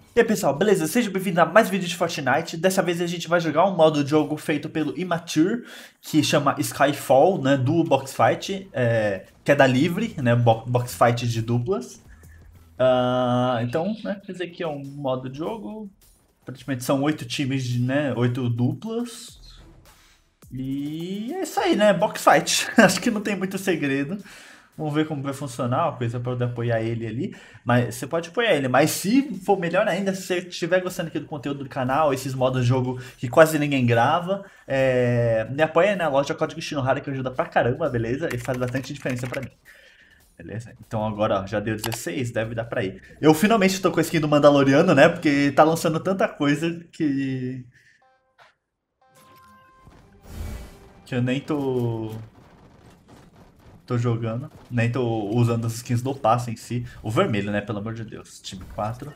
E aí pessoal, beleza? Seja bem-vindo a mais um vídeo de Fortnite. Dessa vez a gente vai jogar um modo de jogo feito pelo Immature, que chama Skyfall, né, Duo Box Fight, que é da Livre, né, Box Fight de duplas. Então, né, quer dizer que é um modo de jogo, praticamente são 8 times, né, 8 duplas. E é isso aí, né, Box Fight. Acho que não tem muito segredo. Vamos ver como vai funcionar, uma coisa para poder apoiar ele ali. Mas você pode apoiar ele. Mas se for melhor ainda, se você estiver gostando aqui do conteúdo do canal, esses modos de jogo que quase ninguém grava, me apoia na loja Código Shinohara que ajuda pra caramba, beleza? E faz bastante diferença pra mim. Beleza? Então agora, ó, já deu 16, deve dar pra ir. Eu finalmente tô com a skin do Mandaloriano, né? Porque tá lançando tanta coisa que eu nem tô jogando, nem tô usando as skins do passe em si. O vermelho, né? Pelo amor de Deus. Time 4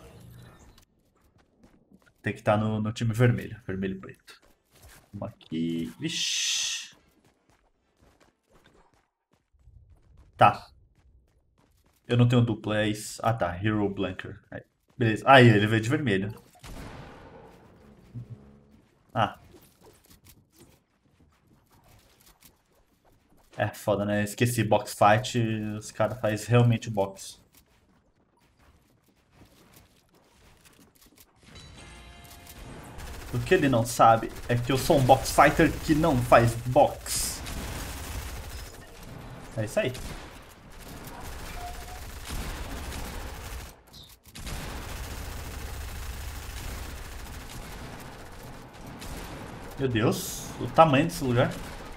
tem que estar no time vermelho. Vermelho e preto. Vamos aqui. Vixi. Tá. Eu não tenho dupla, é isso. Ah tá, Hero Blanker. Aí, beleza. Aí, ele veio de vermelho. Ah, é foda, né? Esqueci, box fight, os caras fazem realmente box. O que ele não sabe é que eu sou um box fighter que não faz box. É isso aí. Meu Deus, o tamanho desse lugar.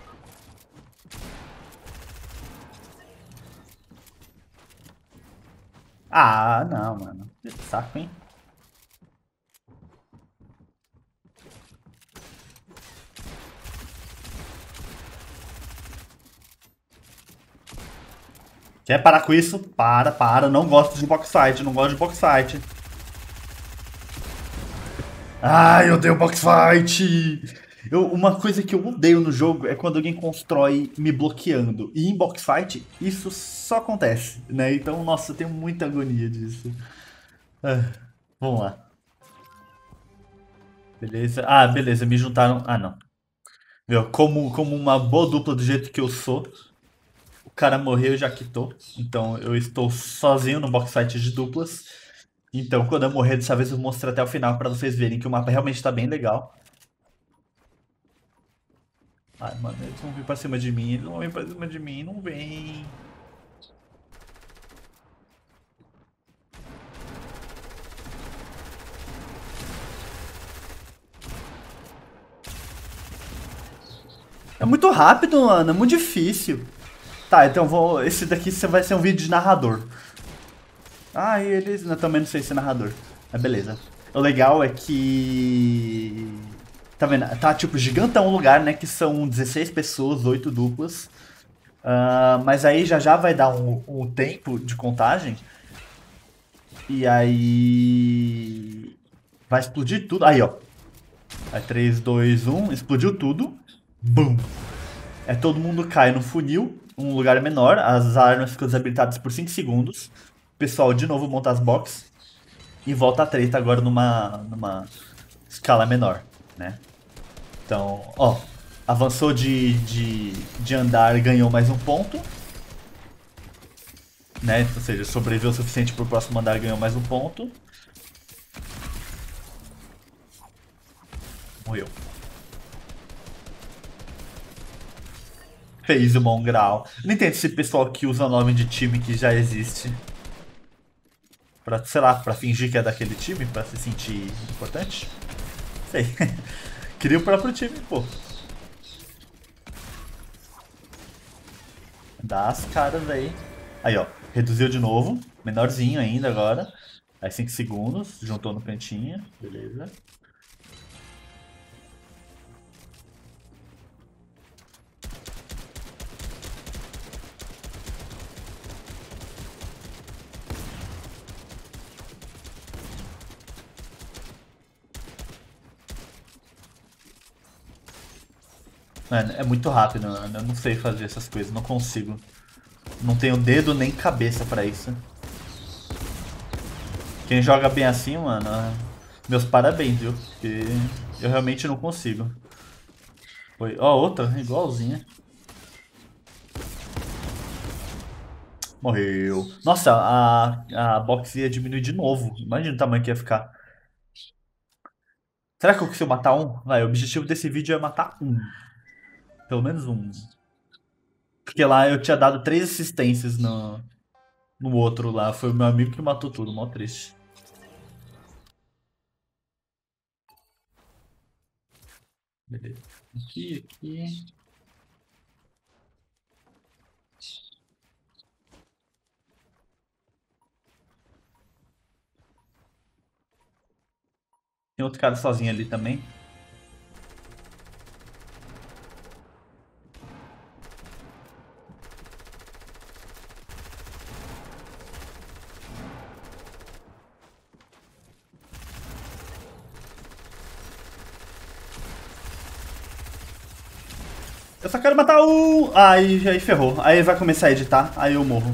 Ah, não, mano. Que saco, hein? Quer parar com isso? Para. Não gosto de box fight, não gosto de box fight. Ai, eu odeio box fight! Uma coisa que eu odeio no jogo é quando alguém constrói me bloqueando. E em box fight, isso só acontece, né? Então, nossa, eu tenho muita agonia disso. Ah, vamos lá. Beleza. Ah, beleza, me juntaram. Ah, não. Meu, como uma boa dupla do jeito que eu sou, o cara morreu e já quitou. Então, eu estou sozinho no box fight de duplas. Então, quando eu morrer dessa vez, eu mostro até o final pra vocês verem que o mapa realmente tá bem legal. Ai, mano, eles vão vir pra cima de mim, eles vão vir pra cima de mim, não vem. É muito rápido, mano, é muito difícil. Tá, então vou. Esse daqui vai ser um vídeo de narrador. Ah, e eles. Eu também não sei se é narrador. Mas beleza. O legal é que. Tá vendo? Tá tipo gigantão o lugar, né? Que são 16 pessoas, 8 duplas. Mas aí já vai dar um tempo de contagem. E aí. Vai explodir tudo. Aí, ó. Aí 3, 2, 1. Explodiu tudo. Bum! É todo mundo cai no funil, um lugar menor, as armas ficam desabilitadas por 5 segundos. O pessoal de novo monta as boxes e volta a treta agora numa escala menor, né? Então, ó, avançou de andar, ganhou mais um ponto, né? Ou seja, sobreviveu o suficiente para o próximo andar, ganhou mais um ponto. Morreu. Fez o bom grau. Não entendo esse pessoal que usa nome de time que já existe. Pra, sei lá, pra fingir que é daquele time, pra se sentir importante. Sei. Cria o próprio time, pô. Dá as caras aí. Aí, ó. Reduziu de novo. Menorzinho ainda agora. Aí 5 segundos. Juntou no cantinho. Beleza. Mano, é muito rápido, mano. Eu não sei fazer essas coisas. Não consigo. Não tenho dedo nem cabeça pra isso. Quem joga bem assim, mano, Meus parabéns, viu? Porque eu realmente não consigo. Foi. Ó, outra, igualzinha. Morreu. Nossa, a box ia diminuir de novo. Imagina o tamanho que ia ficar. Será que eu consigo matar um? Vai, o objetivo desse vídeo é matar um. Pelo menos um. Porque lá eu tinha dado 3 assistências no outro lá. Foi o meu amigo que matou tudo, mó triste. Beleza. Aqui. Tem outro cara sozinho ali também. Eu só quero matar o... Ah, aí ferrou. Aí vai começar a editar, aí eu morro.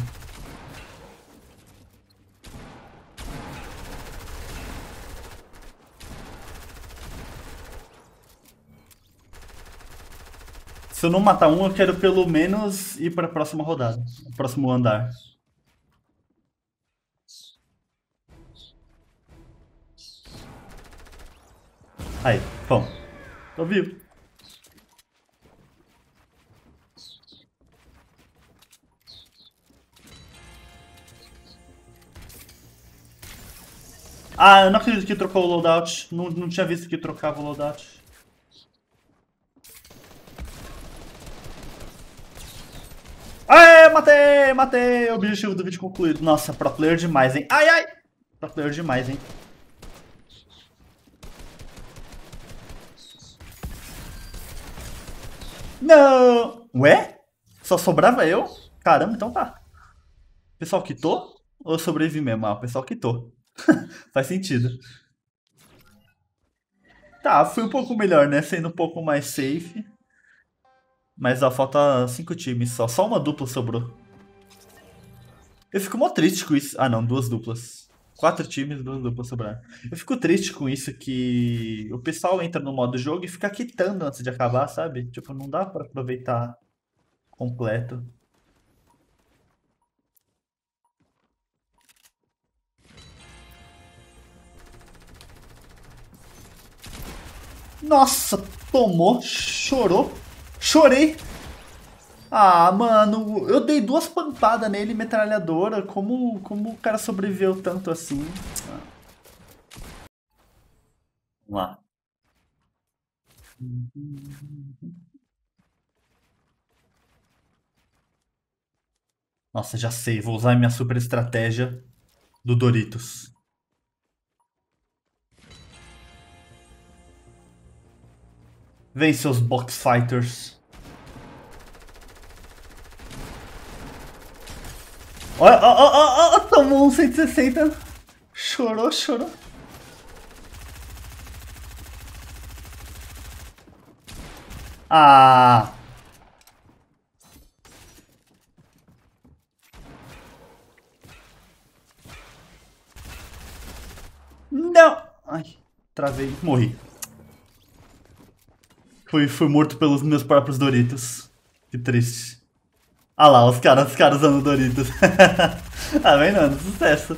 Se eu não matar um, eu quero pelo menos ir pra próxima rodada. Próximo andar. Aí, bom. Tô vivo. Ah, eu não acredito que trocou o loadout. Não tinha visto que trocava o loadout. Aê, matei! Objetivo do vídeo concluído. Nossa, pro player demais, hein? Ai! Pro player demais, hein? Não! Ué? Só sobrava eu? Caramba, então tá. O pessoal quitou? Ou eu sobrevivi mesmo? Ah, o pessoal quitou. Faz sentido. Tá, fui um pouco melhor, né? Sendo um pouco mais safe. Mas ó, falta 5 times só. Só uma dupla sobrou. Eu fico mó triste com isso. Ah, não, 2 duplas. 4 times, 2 duplas sobraram. Eu fico triste com isso que o pessoal entra no modo jogo e fica quitando antes de acabar, sabe? Tipo, não dá pra aproveitar completo. Nossa, tomou, chorou, chorei. Ah, mano, eu dei 2 pampadas nele, metralhadora. Como o cara sobreviveu tanto assim? Vamos lá. Nossa, já sei, vou usar minha super estratégia do Doritos. Vem, seus box fighters. Olha, ó, tomou um 160. Chorou. Ah, não. Ai, travei, morri. Fui morto pelos meus próprios Doritos. Que triste. Ah lá, os caras usando Doritos. Ah, vem não, sucesso.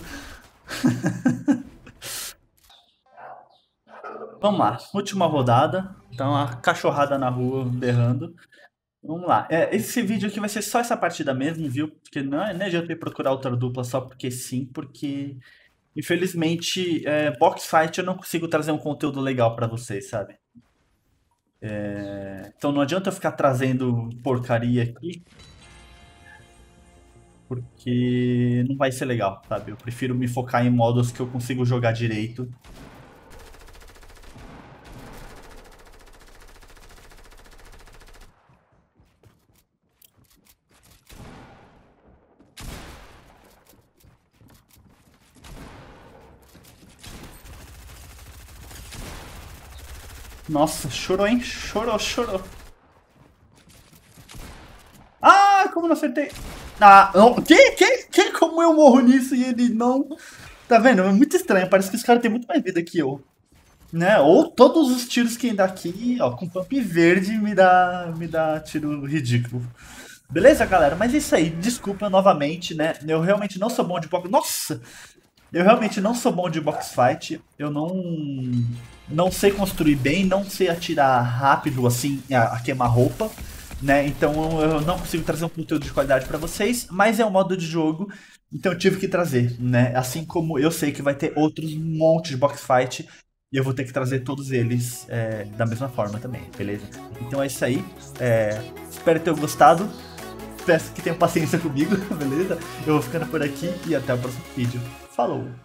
Vamos lá, última rodada. Então, a cachorrada na rua berrando. Vamos lá. Esse vídeo aqui vai ser só essa partida mesmo, viu? Porque não adianta eu procurar outra dupla só porque sim, porque infelizmente box fight eu não consigo trazer um conteúdo legal pra vocês, sabe? Então não adianta eu ficar trazendo porcaria aqui, porque não vai ser legal, sabe? Eu prefiro me focar em modos que eu consigo jogar direito. Nossa, chorou, hein? Chorou. Ah, como não acertei? Ah, não. Que? Como eu morro nisso e ele não... Tá vendo? É muito estranho. Parece que os caras têm muito mais vida que eu. Né? Ou todos os tiros que ainda aqui, ó, com pump verde me dá tiro ridículo. Beleza, galera? Mas é isso aí. Desculpa novamente, né? Eu realmente não sou bom de box. Nossa! Eu realmente não sou bom de box fight. Eu não sei construir bem, não sei atirar rápido assim a queima-roupa, né? Então eu não consigo trazer um conteúdo de qualidade para vocês, mas é um modo de jogo, então eu tive que trazer, né? Assim como eu sei que vai ter outros monte de box fight e eu vou ter que trazer todos eles da mesma forma também, beleza? Então é isso aí. Espero ter gostado. Peço que tenham paciência comigo, beleza? Eu vou ficando por aqui e até o próximo vídeo. Falou!